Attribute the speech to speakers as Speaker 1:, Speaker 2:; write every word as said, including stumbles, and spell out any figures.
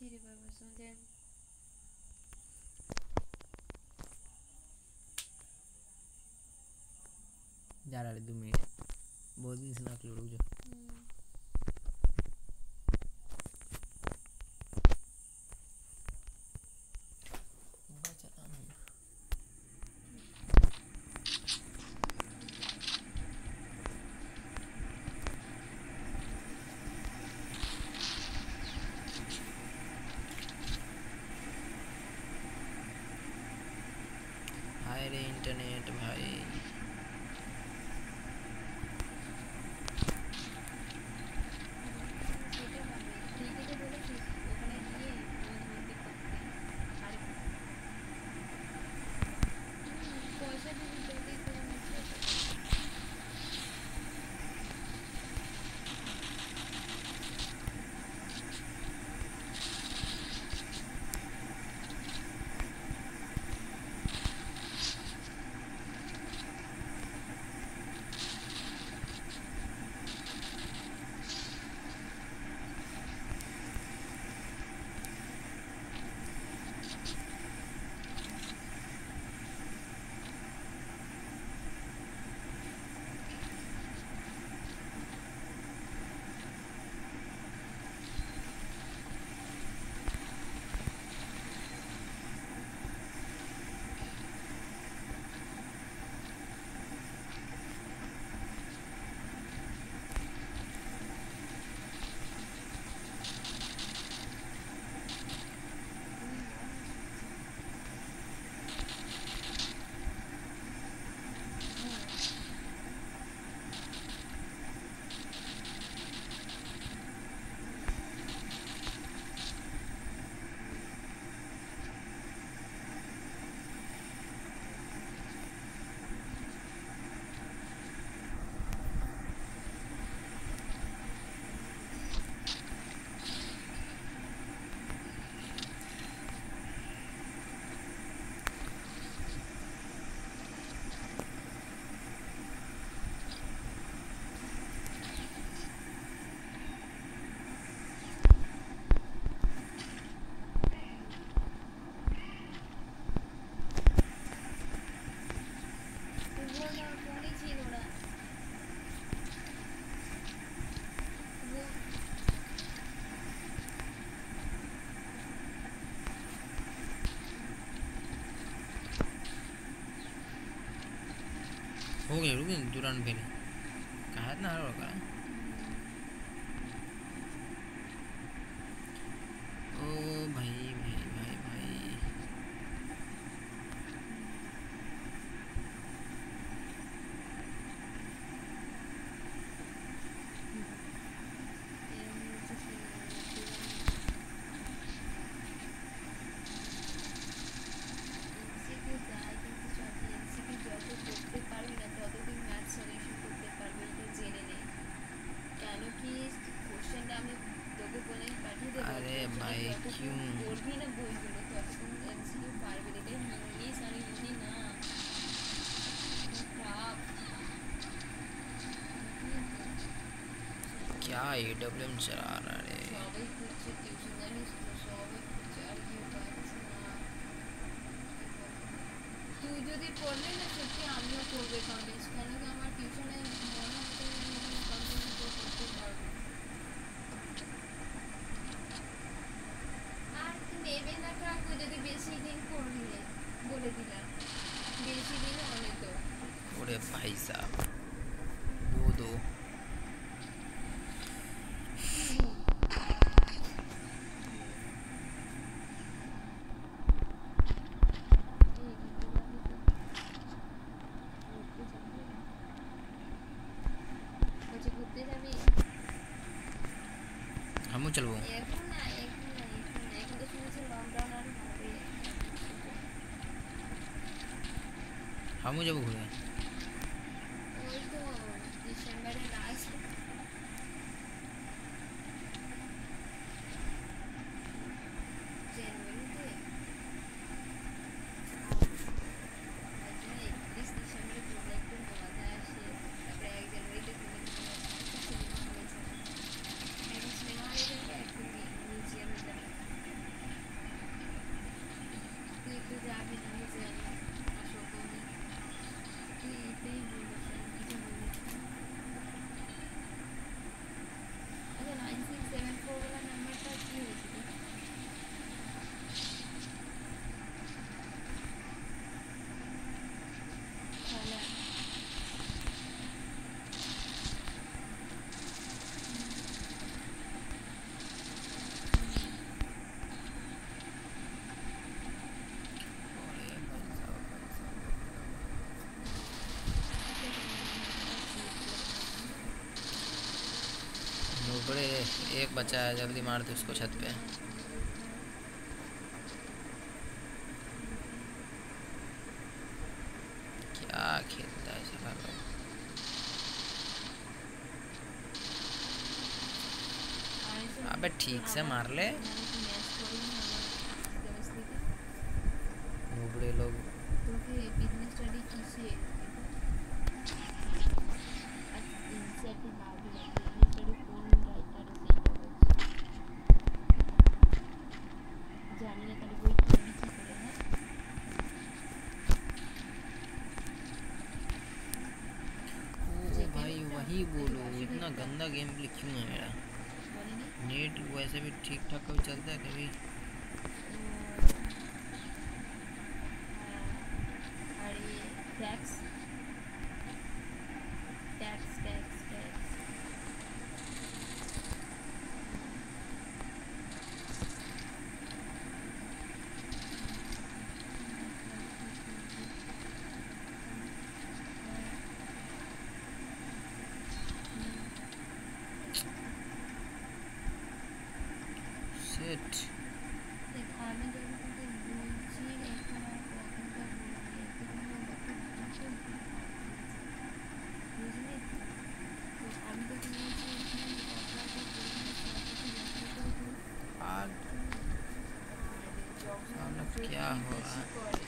Speaker 1: जा रहा है दो मिनट बहुत दिन से ना रुक जा हाय रे इंटरनेट भाई हो गया रुक दुरान फिर कहा ना होगा ओ भाई भाई भाई भाई अरे भाई क्यों क्या ए डब्ल्यू एम चला रहा है
Speaker 2: তুই যদি পড়লে না সত্যি আমিও করবে কন্টেন্ট কেন কি আমার টিউশনে মনে হচ্ছে কন্টেন্ট করতে পারবো আর নেবে না কাকু যদি বেশি দিন করলে বলে দিলাম বেশি দিন হলে তো
Speaker 1: ओरे भाई साहब वो दो हम चलबो
Speaker 2: এখন না এখন না এখন না এখন তো শুনছি লকডাউন আর হবে
Speaker 1: हम जब घूरे
Speaker 2: ওই তো ডিসেম্বরের লাস্ট জানুয়ারিতে একত্রিশ ডিসেম্বরে ঘুরে একটু মজা আসে তারপরে এক জানুয়ারিতে ঘুরে সিনেমা হলে সিনেমা হলে একটু মিউজিয়ামে যাবে
Speaker 1: थोड़े, एक बचा है, जल्दी मार दे उसको छत पे। क्या खेलता है साला लोग। अबे ठीक से मार ले नुबड़े लोग।
Speaker 2: তোকে বিজনেস স্টাডি কিসে ইনসেক্টিভ ভাবি না বিজনেস স্টাডি কোন রাইটার সেইটা বলছি জানি না তাহলে বই কিনবি কি করে হ্যাঁ
Speaker 1: ओ भाई वही बोलो, इतना गंदा गेम प्ले क्यों है मेरा। नेट वैसे भी ठीक ठाक कभी चलता है कभी।
Speaker 2: अरे tax tax tax tax
Speaker 1: shit.
Speaker 2: আমি যদি তোকে বলছি এখন আর কতটা বলবি বুঝলি তো আমি তোকে বলছি এখানে কথাটা
Speaker 1: आज साला क्या हो रहा है।